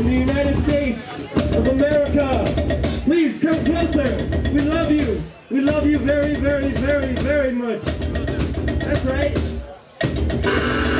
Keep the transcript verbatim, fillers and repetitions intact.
in the United States of America. Please come closer. We love you. We love you very, very, very, very much. That's right.